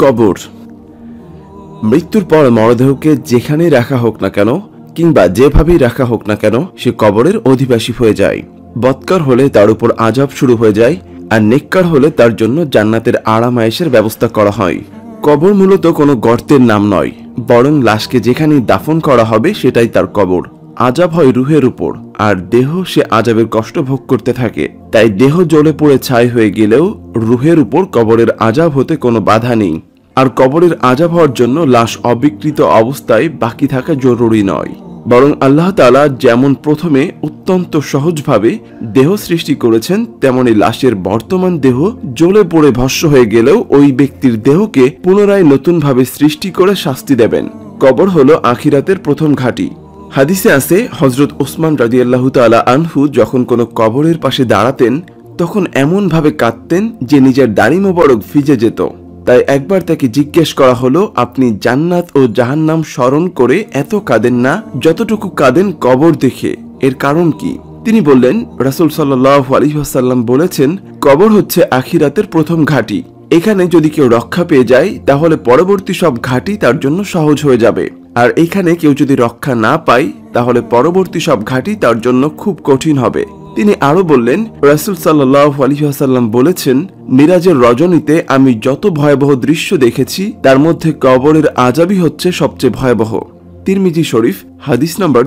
কবর। মৃত্যুর পর মরদেহকে যেখানেই রাখা হোক না কেন কিংবা যেভাবেই রাখা হোক না কেন সে কবরের অধিবাসী হয়ে যায়। বদকার হলে তার উপর আযাব শুরু হয়ে যায়, আর নেককার হলে তার জন্য জান্নাতের আরাম আয়েশের ব্যবস্থা করা হয়। কবর মূলত কোনো গর্তের নাম নয়, বরং লাশকে যেখানেই দাফন করা হবে সেটাই তার কবর। আযাব হয় রুহের উপর, আর দেহ সে আযাবের কষ্ট ভোগ করতে থাকে। তাই দেহ জ্বলে পুড়ে ছাই হয়ে গেলেও রুহের উপর কবরের আযাব হতে কোনো বাধা নেই। আর কবরের আযাব হওয়ার জন্য লাশ অবিকৃত অবস্থায় বাকি থাকা জরুরি নয়, বরং আল্লাহ তাআলা যেমন প্রথমে অত্যন্ত সহজভাবে দেহ সৃষ্টি করেছেন, তেমনি লাশের বর্তমান দেহ জ্বলে পড়ে ভস্ম হয়ে গেলেও ওই ব্যক্তির দেহকে পুনরায় নতুনভাবে সৃষ্টি করে শাস্তি দেবেন। কবর হলো আখিরাতের প্রথম ঘাঁটি। হাদিসে আছে, হযরত ওসমান রাদিয়াল্লাহু তাআলা আনহু যখন কোনো কবরের পাশে দাঁড়াতেন তখন এমন ভাবে কাঁদতেন যে নিজের দাড়ি মোবারক ভিজে যেত। তাই একবার তাকে জিজ্ঞেস করা হলো, আপনি জান্নাত ও জাহান্নাম স্মরণ করে এত কাঁদেন না যতটুকু কাঁদেন কবর দেখে, এর কারণ কি? তিনি বললেন, রাসূল সাল্লাল্লাহু আলাইহি ওয়াসাল্লাম বলেছেন, কবর হচ্ছে আখিরাতের প্রথম ঘাঁটি। এখানে যদি কেউ রক্ষা পেয়ে যায় তাহলে পরবর্তী সব ঘাঁটি তার জন্য সহজ হয়ে যাবে, আর এখানে কেউ যদি রক্ষা না পায় তাহলে পরবর্তী সব ঘাঁটি তার জন্য খুব কঠিন হবে। তিনি আরো বললেন, রাসূল সাল্লাল্লাহু আলাইহি ওয়াসাল্লাম বলেছেন, মিরাজের রজনীতে আমি যত ভয়াবহ দৃশ্য দেখেছি তার মধ্যে কবরের আযাবই হচ্ছে সবচেয়ে ভয়াবহ। তিরমিজি শরীফ, হাদিস নম্বর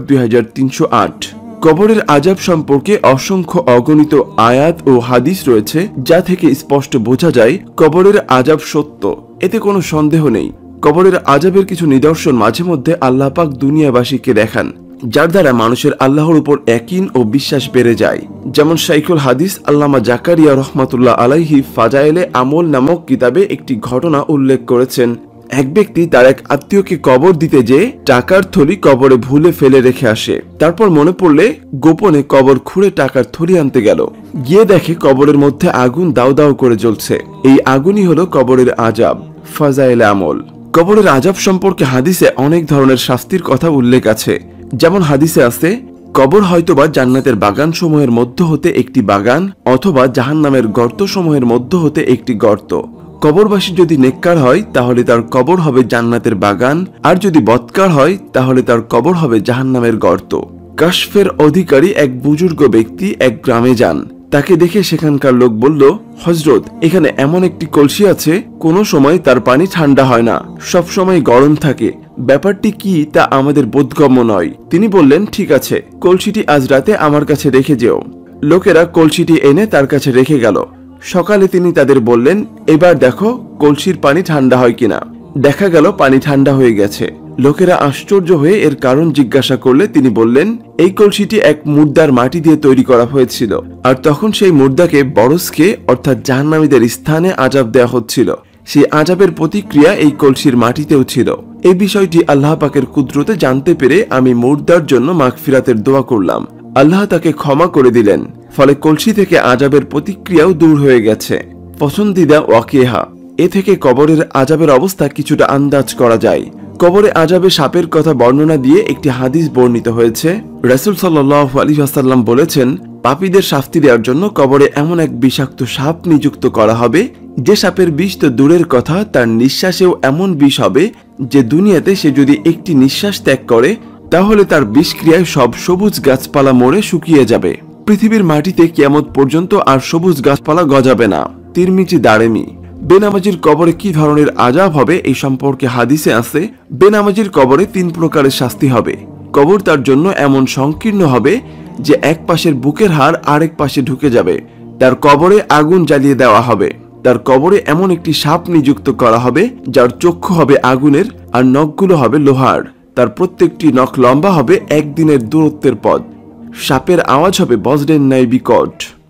2308। কবরের আযাব সম্পর্কে অসংখ্য অগণিত আয়াত ও হাদিস রয়েছে, যা থেকে স্পষ্ট বোঝা যায় কবরের আযাব সত্য, এতে কোনো সন্দেহ নেই। কবরের আযাবের কিছু নিদর্শন মাঝে মধ্যে আল্লাহ পাক দুনিয়াবাসীকে দেখান, যার দ্বারা মানুষের আল্লাহর উপর ইয়াকিন ও বিশ্বাস বেড়ে যায়। যেমন শাইখুল হাদিস আল্লামা জাকারিয়া রহমাতুল্লাহ আলাইহি ফাজায়েলে আমল নামক কিতাবে একটি ঘটনা উল্লেখ করেছেন। এক ব্যক্তি তার এক আত্মীয়কে কবর দিতে যেয়ে টাকার থলি কবরে ভুলে ফেলে রেখে আসে। তারপর মনে পড়লে গোপনে কবর খুঁড়ে টাকার থলি আনতে গেল। গিয়ে দেখে কবরের মধ্যে আগুন দাউ দাউ করে জ্বলছে। এই আগুনই হলো কবরের আযাব। ফাজায়েলে আমল। কবরের আযাব সম্পর্কে হাদিসে অনেক ধরনের শাস্তির কথা উল্লেখ আছে। যেমন হাদিসে আছে, কবর হয়তোবা জান্নাতের বাগান সমূহের মধ্য হতে একটি বাগান অথবা জাহান্নামের গর্ত সমূহের মধ্য হতে একটি গর্ত। কবরবাসী যদি নেককার হয় তাহলে তার কবর হবে জান্নাতের বাগান, আর যদি বদকার হয় তাহলে তার কবর হবে জাহান্নামের গর্ত। কাশফের অধিকারী এক বুজুর্গ ব্যক্তি এক গ্রামে যান। তাকে দেখে সেখানকার লোক বলল, হযরত, এখানে এমন একটি কলসি আছে, কোনো সময় তার পানি ঠান্ডা হয় না, সব সময় গরম থাকে। ব্যাপারটি কি তা আমাদের বোধগম্য নয়। তিনি বললেন, ঠিক আছে, কলসিটি আজ রাতে আমার কাছে রেখে যেও। লোকেরা কলসিটি এনে তার কাছে রেখে গেল। সকালে তিনি তাদের বললেন, এবার দেখো কলসির পানি ঠান্ডা হয় কিনা। দেখা গেল পানি ঠান্ডা হয়ে গেছে। লোকেরা আশ্চর্য হয়ে এর কারণ জিজ্ঞাসা করলে তিনি বললেন, এই কলসিটি এক মুর্দার মাটি দিয়ে তৈরি করা হয়েছিল, আর তখন সেই মুর্দাকে বরজকে অর্থাৎ জাহান্নামীদের স্থানে আযাব দেওয়া হচ্ছিল। সেই আযাবের প্রতিক্রিয়া এই কলসির মাটিতেও ছিল। এই বিষয়টি আল্লাহ পাকের কুদরতে জানতে পেরে আমি মুর্দার জন্য মাগফিরাতের দোয়া করলাম। আল্লাহ তাকে ক্ষমা করে দিলেন, ফলে কলসি থেকে আযাবের প্রতিক্রিয়াও দূর হয়ে গেছে। পছন্দিদা ওয়াকিয়া। এ থেকে কবরের আযাবের অবস্থা কিছুটা আন্দাজ করা যায়। কবরে আযাবে সাপের কথা বর্ণনা দিয়ে একটি হাদিস বর্ণিত হয়েছে। রাসূল সাল্লাল্লাহু আলাইহি ওয়াসাল্লাম বলেছেন, পাপীদের শাস্তি দেওয়ার জন্য কবরে এমন এক বিষাক্ত সাপ নিযুক্ত করা হবে, যে সাপের বিষ তো দূরের কথা, তার নিঃশ্বাসেও এমন বিষ হবে যে দুনিয়াতে সে যদি একটি নিঃশ্বাস ত্যাগ করে তাহলে তার বিষক্রিয়ায় সব সবুজ গাছপালা মরে শুকিয়ে যাবে। পৃথিবীর মাটিতে কিয়ামত পর্যন্ত আর সবুজ গাছপালা গজাবে না। তিরমিজি দারেমি। বেনামাজির কবরে কি ধরনের আযাব হবে এই সম্পর্কে হাদিসে আছে, বেনামাজির কবরে 3 প্রকারের শাস্তি হবে। কবর তার জন্য এমন সংকীর্ণ হবে যে এক পাশের বুকের হাড় আরেক পাশে ঢুকে যাবে। তার কবরে আগুন জ্বালিয়ে দেওয়া হবে। তার কবরে এমন একটি সাপ নিযুক্ত করা হবে যার চক্ষু হবে আগুনের আর নখগুলো হবে লোহার। তার প্রত্যেকটি নখ লম্বা হবে 1 দিনের দূরত্বের পথ। সাপের আওয়াজ হবে বজ্রের ন্যায় বিকট।